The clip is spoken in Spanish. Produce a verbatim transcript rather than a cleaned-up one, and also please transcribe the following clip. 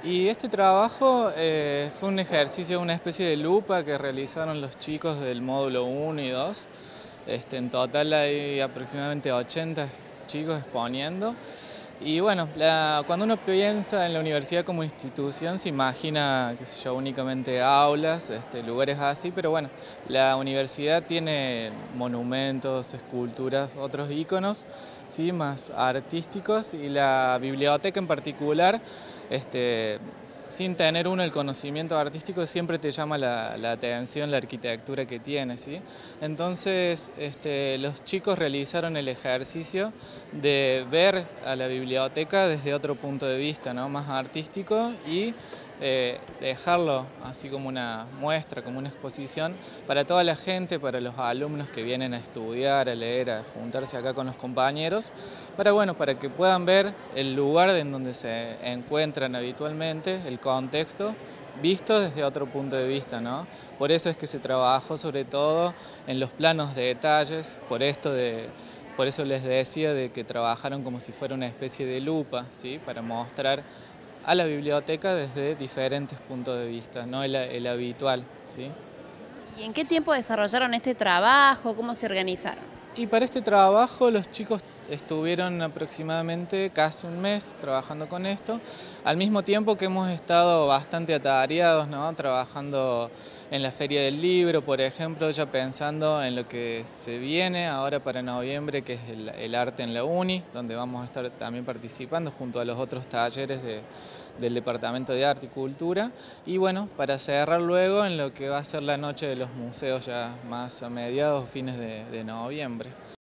Y este trabajo eh, fue un ejercicio, una especie de lupa que realizaron los chicos del módulo uno y dos. Este, en total hay aproximadamente ochenta chicos exponiendo. Y bueno, la- cuando uno piensa en la universidad como institución, se imagina, qué sé yo, únicamente aulas, este, lugares así, pero bueno, la universidad tiene monumentos, esculturas, otros íconos, ¿sí? Más artísticos, y la biblioteca en particular, este, sin tener uno el conocimiento artístico, siempre te llama la, la atención la arquitectura que tiene, ¿sí? Entonces, este, los chicos realizaron el ejercicio de ver a la biblioteca desde otro punto de vista, ¿no? Más artístico, y eh, dejarlo así como una muestra, como una exposición para toda la gente, para los alumnos que vienen a estudiar, a leer, a juntarse acá con los compañeros, para, bueno, para que puedan ver el lugar en donde se encuentran habitualmente, el contexto, visto desde otro punto de vista, ¿no? Por eso es que se trabajó sobre todo en los planos de detalles, por esto de, por eso les decía de que trabajaron como si fuera una especie de lupa, ¿sí? Para mostrar a la biblioteca desde diferentes puntos de vista, no el, el habitual, ¿sí? ¿Y en qué tiempo desarrollaron este trabajo? ¿Cómo se organizaron? Y para este trabajo los chicos estuvieron aproximadamente casi un mes trabajando con esto, al mismo tiempo que hemos estado bastante atareados, ¿no? Trabajando en la Feria del Libro, por ejemplo, ya pensando en lo que se viene ahora para noviembre, que es el, el arte en la uni, donde vamos a estar también participando junto a los otros talleres de, del Departamento de Arte y Cultura. Y bueno, para cerrar luego en lo que va a ser la noche de los museos ya más a mediados, fines de, de noviembre.